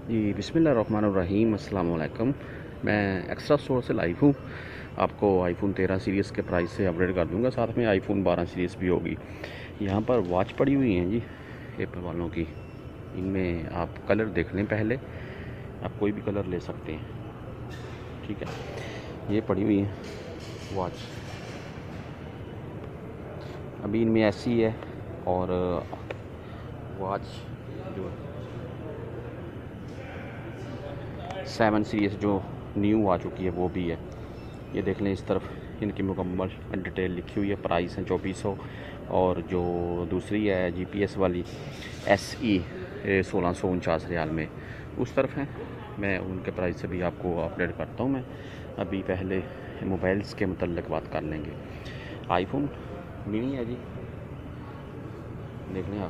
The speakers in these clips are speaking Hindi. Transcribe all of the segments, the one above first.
जी बिस्मिल्लाहिर्रहमानिर्रहीम, अस्सलाम वालेकुम। मैं एक्स्ट्रा स्टोर से लाइव हूँ। आपको आईफोन 13 सीरीज़ के प्राइस से अपडेट कर दूंगा, साथ में आईफोन 12 सीरीज़ भी होगी। यहाँ पर वॉच पड़ी हुई हैं जी एप्पल वालों की। इनमें आप कलर देख लें, पहले आप कोई भी कलर ले सकते हैं, ठीक है। ये पड़ी हुई है वॉच, अभी इनमें ऐसी है। और वॉच जो 7 सीरीज़ जो न्यू आ चुकी है वो भी है। ये देख लें, इस तरफ इनकी मुकम्मल डिटेल लिखी हुई है। प्राइस है 2400। और जो दूसरी है जीपीएस वाली SE 1649 रियाल में, उस तरफ है। मैं उनके प्राइस से भी आपको अपडेट करता हूँ। मैं अभी पहले मोबाइल्स के मतलब बात कर लेंगे। आईफोन मिनी है जी, देख लें आप,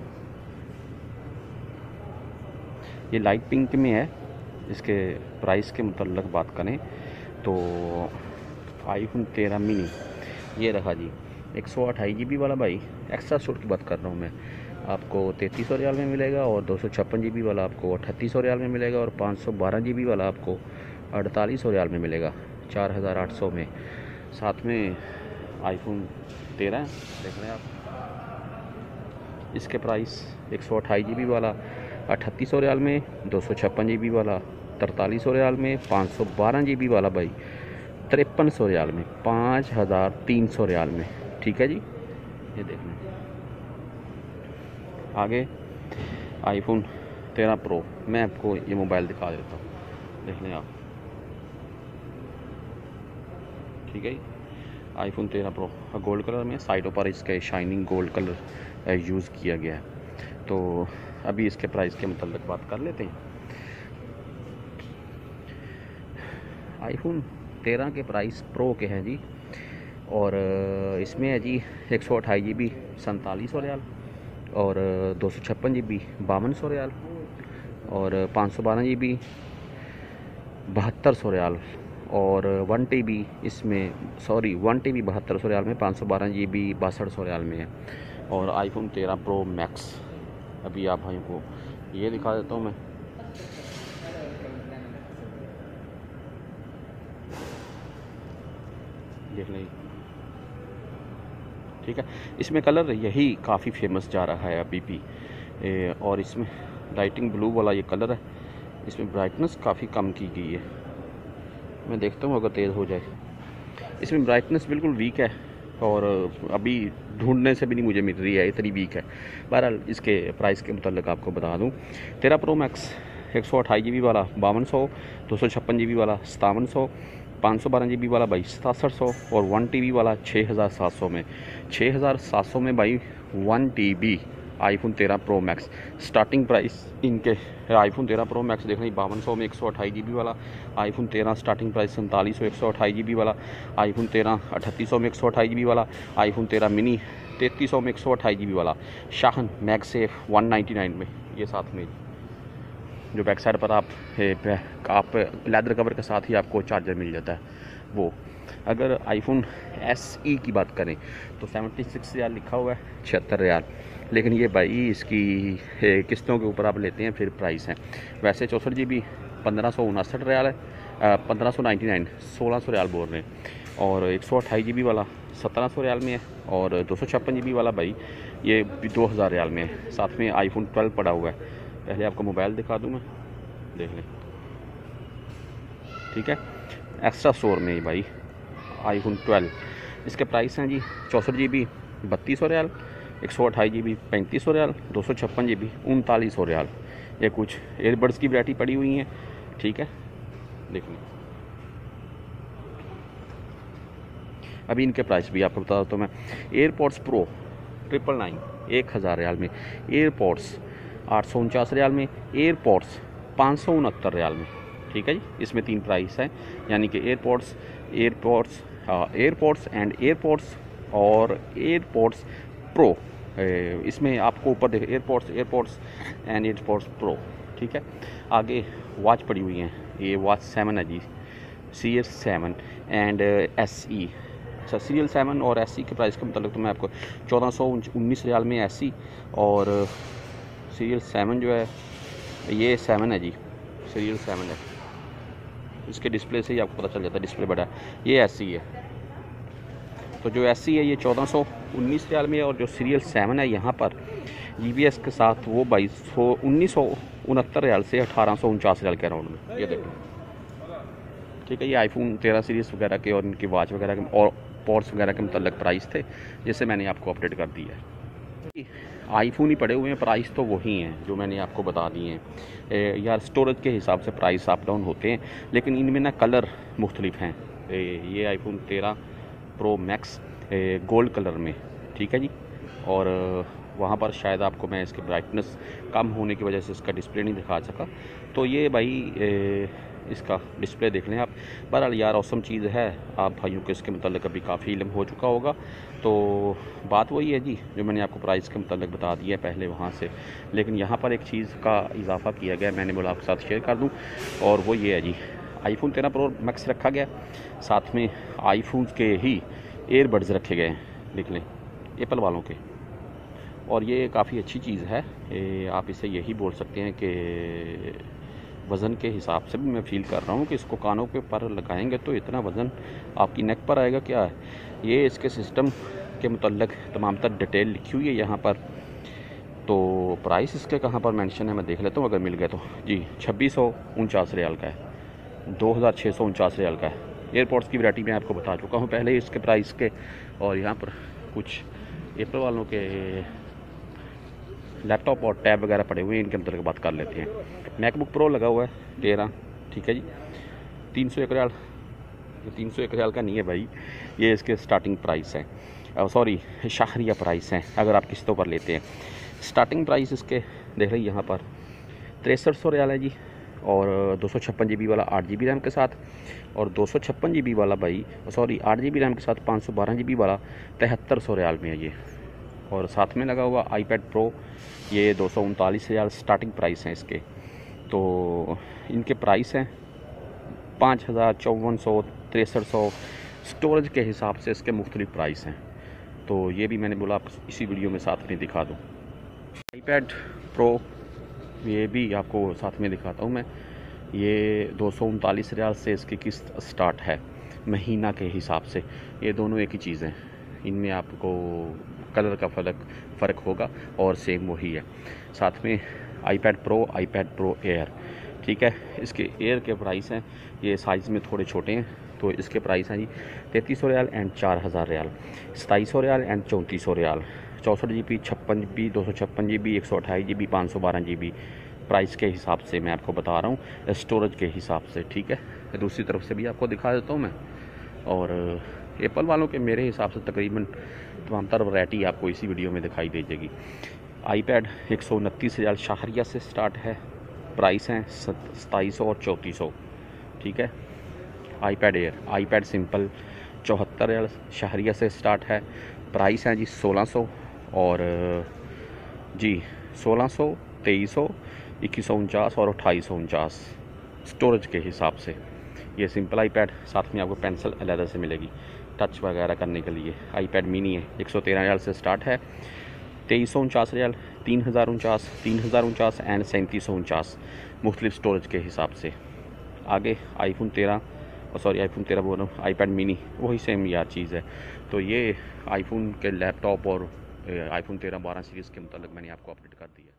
ये लाइट पिंक में है। इसके प्राइस के मतलब बात करें तो आईफोन 13 मिनी ये रखा जी 128 GB वाला। भाई एक्स्ट्रा स्टोर की बात कर रहा हूँ मैं, आपको 3300 रियाल में मिलेगा। और 256 GB वाला आपको 3800 रियाल में मिलेगा। और 512 GB वाला आपको 4800 रियाल में मिलेगा, 4800 में। साथ में आईफोन 13 देख रहे हैं आप, इसके प्राइस 128 GB वाला 3800 रियाल में, 256 GB वाला 4300 रियाल में, 512 GB वाला भाई 5300 रियाल में, 5300 रियाल में, ठीक है जी। ये देख लें। आगे आईफोन 13 प्रो, मैं आपको ये मोबाइल दिखा देता हूँ, देख लें आप, ठीक है जी। आईफोन 13 प्रो गोल्ड कलर में, साइडों पर इसके शाइनिंग गोल्ड कलर यूज़ किया गया है। तो अभी इसके प्राइस के मतलब बात कर लेते हैं। आईफोन 13 के प्राइस प्रो के हैं जी। और इसमें है जी 128 GB 4700 रियाल। और 256 GB 5200 रियाल। और 512 GB 7200 रियाल। और 1 TB इसमें, सॉरी 1 TB 7200 रियाल में, 512 GB 6200 रियाल में है। और आईफोन 13 प्रो मैक्स अभी आप भाइयों को ये दिखा देता हूँ मैं। देख लें, ठीक है। इसमें कलर यही काफ़ी फेमस जा रहा है अभी भी। और इसमें लाइटिंग ब्लू वाला ये कलर है। इसमें ब्राइटनेस काफ़ी कम की गई है, मैं देखता हूँ अगर तेज़ हो जाए। इसमें ब्राइटनेस बिल्कुल वीक है, और अभी ढूंढने से भी नहीं मुझे मिल रही है, इतनी वीक है। बहरहाल इसके प्राइस के मतलब आपको बता दूँ, 13 प्रो मैक्स 128 GB वाला 5200, 256 GB वाला 5700, 512 GB वाला भाई 6700, और 1 TB वाला 6700 में। 6700 में भाई 1 TB iPhone 13 pro max starting price इनके। आईफोन 13 प्रो मैक्स देखना 5200 में 128 GB वाला। आईफोन 13 स्टार्टिंग प्राइस 4700 128 GB वाला। आईफोन 13 3800 में 128 GB वाला। आईफोन 13 मिनी 3300 में 128 GB वाला। शाहन मैगसेफ 199 में, ये साथ में जो बैक साइड पर आप लेदर कवर के साथ ही आपको चार्जर मिल जाता है वो। अगर आईफोन SE की बात करें तो 76 रियाल लिखा हुआ है, 76 रियाल। लेकिन ये भाई इसकी किस्तों के ऊपर आप लेते हैं फिर प्राइस है। वैसे 64 GB 1559 रियाल है, 1599 1600 रियाल बोल रहे हैं। और 128 GB वाला 1700 रियाल में है। और 256 GB वाला भाई ये 2000 रियाल में है। साथ में आईफोन 12 पड़ा हुआ है। पहले आपको मोबाइल दिखा दूँ मैं, देख लें, ठीक है। एक्स्ट्रा स्टोर में ही भाई आईफोन 12, इसके प्राइस हैं जी 64 GB 3200 riyal, 128 GB 3500 riyal, 256 GB 3900 riyal. ये कुछ एयरबड्स की वैरायटी पड़ी हुई हैं, ठीक है, देख लें। अभी इनके प्राइस भी आपको बता देता हूँ मैं। एयरपॉड्स प्रो 999 1000 रियाल में। एयरपॉड्स 849 रियाल में। एयरपॉड्स 569 रियाल में, ठीक है जी। इसमें 3 प्राइस हैं, यानी कि एयरपॉड्स एंड एयरपॉड्स और एयरपॉड्स प्रो। इसमें आपको ऊपर देखें एयरपॉड्स एंड एयरपॉड्स प्रो, ठीक है। आगे वॉच पड़ी हुई हैं, ये वॉच 7 है जी, CS 7 एंड SE। अच्छा, सीरियल 7 और SE के प्राइस का मतलब तो मैं आपको 1419 रियाल में SE। और सीरियल 7 जो है ये 7 है जी, सीरियल 7 है, इसके डिस्प्ले से ही आपको पता चल जाता है डिस्प्ले बड़ा है। ये एसई है, तो जो एसई है ये 1419 रियाल में है, और जो सीरियल 7 है यहाँ पर जीबीएस के साथ वो 1969 रियाल से 1849 रियाल के अराउंड में। ये देखो, ठीक है। ये आईफोन 13 सीरीज़ वगैरह के और इनकी वॉच वगैरह के और पोर्ट्स वगैरह के मतलब प्राइस थे, जिससे मैंने आपको अपडेट कर दिया है। आईफोन ही पड़े हुए हैं, प्राइस तो वही हैं जो मैंने आपको बता दिए हैं यार। स्टोरेज के हिसाब से प्राइस अप डाउन होते हैं, लेकिन इनमें ना कलर मुख्तलिफ हैं। ये iPhone 13 pro max gold colour में, ठीक है जी। और वहाँ पर शायद आपको मैं इसकी ब्राइटनेस कम होने की वजह से इसका डिस्प्ले नहीं दिखा सका, तो ये भाई इसका डिस्प्ले देख लें आप। बहरहाल यार औसम चीज़ है, आप भाइयों को इसके मतलब अभी काफ़ी इल्म हो चुका होगा। तो बात वही है जी जो मैंने आपको प्राइस के मतलब बता दिया है पहले वहाँ से, लेकिन यहाँ पर एक चीज़ का इजाफा किया गया, मैंने बोला आपके साथ शेयर कर दूँ, और वो ये है जी आईफोन 13 प्रो मैक्स रखा गया, साथ में आईफोन के ही एयरबड्स रखे गए हैं, देख लें एप्पल वालों के। और ये काफ़ी अच्छी चीज़ है, आप इसे यही बोल सकते हैं कि वज़न के हिसाब से भी मैं फ़ील कर रहा हूँ कि इसको कानों के पर लगाएंगे तो इतना वज़न आपकी नेक पर आएगा। क्या है ये, इसके सिस्टम के मुतल्लिक़ तमाम तर डिटेल लिखी हुई है यहाँ पर। तो प्राइस इसके कहाँ पर मेंशन है मैं देख लेता हूँ, अगर मिल गया तो जी 2649 रियाल का है, 2649 रियाल का है। एयरपोर्ट्स की वैरायटी मैं आपको बता चुका हूँ पहले इसके प्राइस के, और यहाँ पर कुछ एप्पल वालों के लैपटॉप और टैब वगैरह पड़े हुए हैं, इनके अंदर बात कर लेते हैं। मैकबुक प्रो लगा हुआ है 13, ठीक है जी, 301 रियाल। 301 रियाल का नहीं है भाई, ये इसके स्टार्टिंग प्राइस है, सॉरी शाहरिया प्राइस हैं अगर आप किस्तों पर लेते हैं। स्टार्टिंग प्राइस इसके देख रही यहाँ पर 6300 रियाल है जी, और 256 GB वाला 8 GB रैम के साथ, और 256 GB वाला भाई सॉरी 8 GB रैम के साथ 512 GB वाला 7300 रियाल में है ये। और साथ में लगा हुआ आईपैड प्रो, ये 239 रियाल स्टार्टिंग प्राइस हैं इसके। तो इनके प्राइस हैं 5000, 5400, 6300, स्टोरेज के हिसाब से इसके मुख्तलिफ प्राइस हैं। तो ये भी मैंने बोला आप इसी वीडियो में साथ में दिखा दूँ। आईपैड प्रो ये भी आपको साथ में दिखाता हूँ मैं। ये 239 रियाल से इसकी किस्त स्टार्ट है महीना के हिसाब से। ये दोनों एक ही चीज़ हैं, इनमें आपको कलर का फ़र्क होगा और सेम वही है। साथ में आईपैड प्रो एयर, ठीक है। इसके एयर के प्राइस हैं, ये साइज़ में थोड़े छोटे हैं, तो इसके प्राइस हैं जी 3300 रियाल एंड 4000 रियाल, 2700 रियाल एंड 3400 रियाल, 64 GB, 56 GB, 256 GB, 128 GB, 512 GB। Price के हिसाब से मैं आपको बता रहा हूँ, स्टोरेज के हिसाब से, ठीक है। दूसरी तरफ से भी आपको दिखा देता हूँ मैं। और एप्पल वालों के मेरे हिसाब से तकरीबन तमाम तर वैरायटी आपको इसी वीडियो में दिखाई दे जाएगी। आईपैड 129 रियाल शाहरिया से स्टार्ट है, प्राइस हैं 2700 और 3400, ठीक है। आईपैड एयर, आईपैड सिंपल 74 रियाल शाहरिया से स्टार्ट है, प्राइस हैं जी 1600 और जी 1600, 2300, 2149 और 2849 स्टोरेज के हिसाब से। ये सिंपल आईपैड, साथ में आपको पेंसिल अलग से मिलेगी टच वगैरह करने के लिए। आईपैड मिनी है, 113 रियाल से स्टार्ट है, 2349 रियाल, 3049, 3049 एंड 3749 मुख्तलिफ स्टोरेज के हिसाब से। आगे आईफोन 13 बोल रहा हूँ, आईपैड मिनी वही सेम यार चीज़ है। तो ये आईफोन के लैपटॉप और आईफोन 13 12 सीरीज़ के मुताबिक मैंने आपको अपडेट कर दिया।